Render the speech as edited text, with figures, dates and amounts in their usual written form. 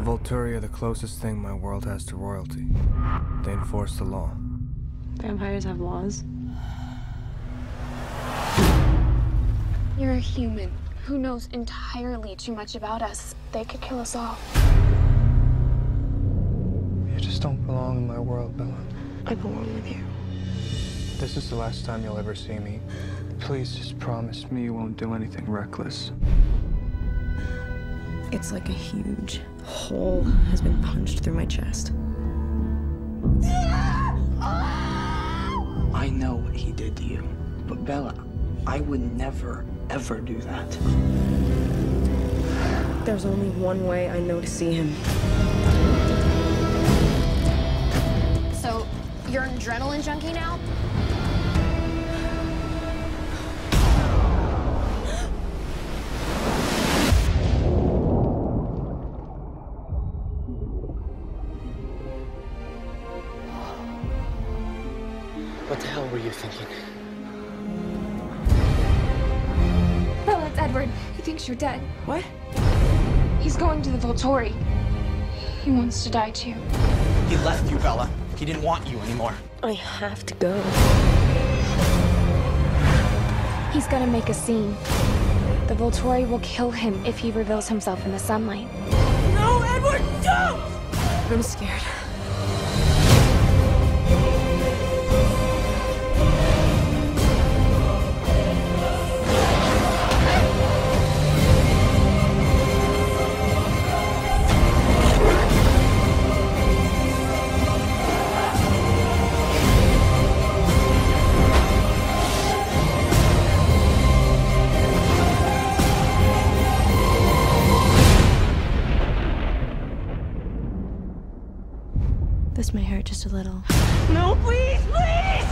Volturi are the closest thing my world has to royalty. They enforce the law. Vampires have laws? You're a human who knows entirely too much about us. They could kill us all. You just don't belong in my world, Bella. I belong with you. This is the last time you'll ever see me. Please just promise me you won't do anything reckless. It's like a huge hole has been punched through my chest. I know what he did to you, but Bella, I would never, ever do that. There's only one way I know to see him. So, you're an adrenaline junkie now? What the hell were you thinking? Bella, it's Edward. He thinks you're dead. What? He's going to the Volturi. He wants to die too. He left you, Bella. He didn't want you anymore. I have to go. He's gonna make a scene. The Volturi will kill him if he reveals himself in the sunlight. No, Edward, don't! I'm scared. This may hurt just a little. No, please, please!